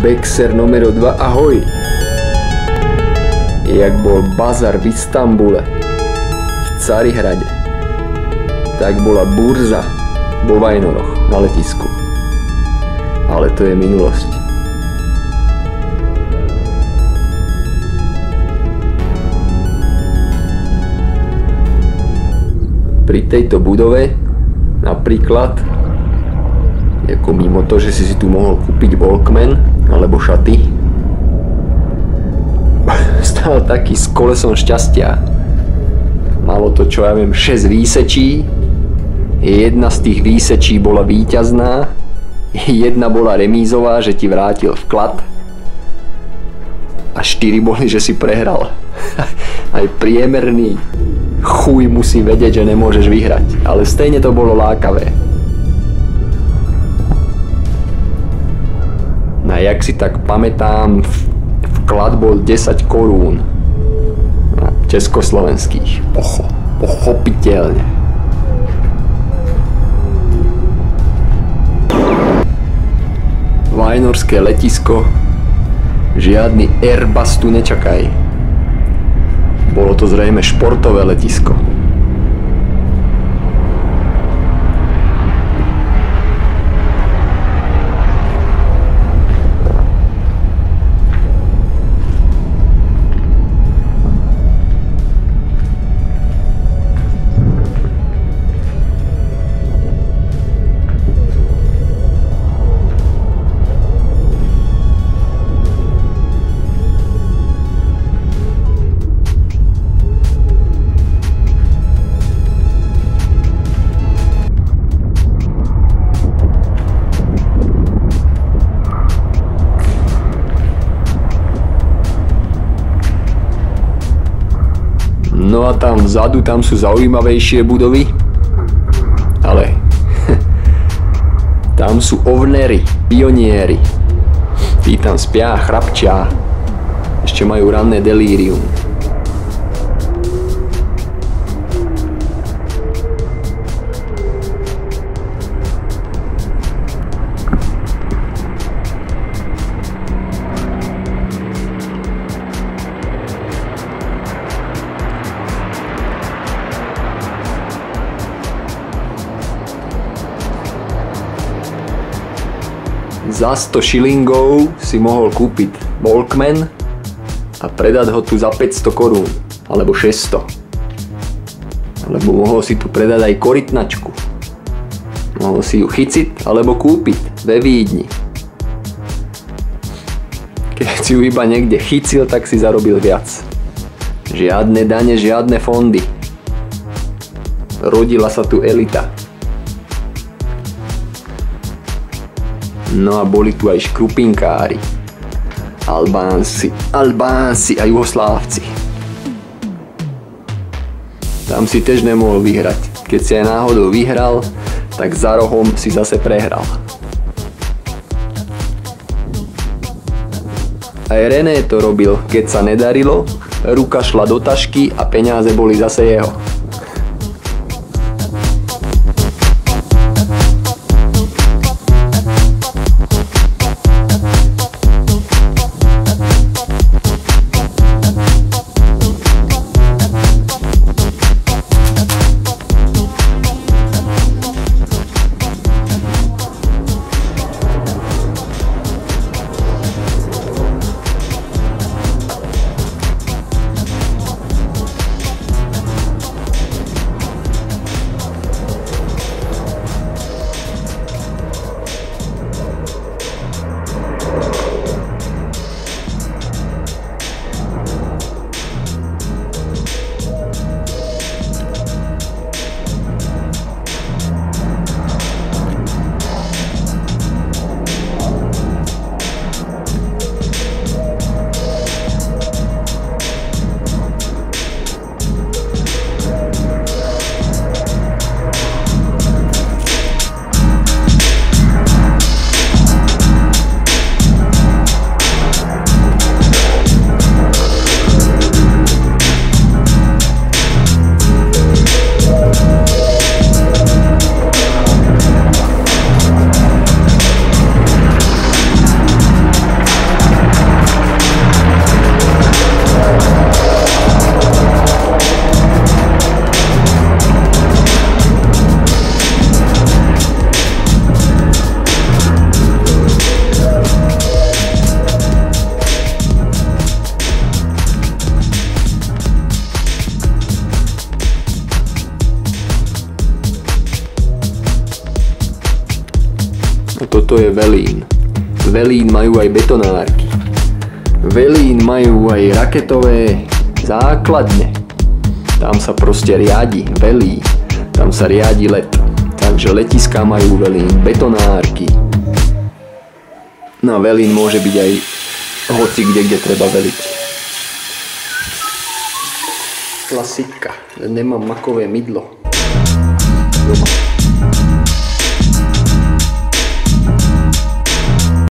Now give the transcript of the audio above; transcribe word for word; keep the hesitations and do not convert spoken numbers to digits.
Bexer numero dva, ahoj. Jak bol bazar v Istanbule, v Carihrade, tak bola burza vo Vajnoroch na letisku. Ale to je minulosť. Pri tejto budove napríklad, ako mimo to, že si si tu mohol kúpiť Walkman alebo šaty, stál taký s kolesom šťastia. Malo to, čo ja viem, šesť výsečí. Jedna z tých výsečí bola víťazná, jedna bola remízová, že ti vrátil vklad, a štyri boli, že si prehral. Aj priemerný chuj musí vedieť, že nemôžeš vyhrať, ale stejne to bolo lákavé. No a jak si tak pamätám, vklad bol desať korún. Československých. Pocho, pochopiteľne. Vajnorské letisko. Žiadny Airbus tu nečakaj. Bolo to zrejme športové letisko. No a tam vzadu, tam sú zaujímavejšie budovy, ale tam sú ovnery, pionieri. Tí tam spia, chrapčia, ešte majú ranné delírium. Za sto šilingov si mohol kúpiť Walkman a predať ho tu za päťsto korún, alebo šesťsto. Alebo mohol si tu predať aj korytnačku. Mohol si ju chyciť alebo kúpiť ve Vídni. Keď si ju iba niekde chycil, tak si zarobil viac. Žiadne dane, žiadne fondy. Rodila sa tu elita. No a boli tu aj škrupinkári, Albánci, Albánci a Juhoslávci. Tam si tiež nemohol vyhrať. Keď si aj náhodou vyhral, tak za rohom si zase prehral. Aj René to robil, keď sa nedarilo, ruka šla do tašky a peniaze boli zase jeho. Toto je Velín. Velín majú aj betonárky. Velín majú aj raketové základne. Tam sa proste riadi, velí. Tam sa riadi let. Takže letiská majú Velín, betonárky. No Velín môže byť aj hoci kde, kde treba veliť. Klasika. Nemám makové mydlo doma.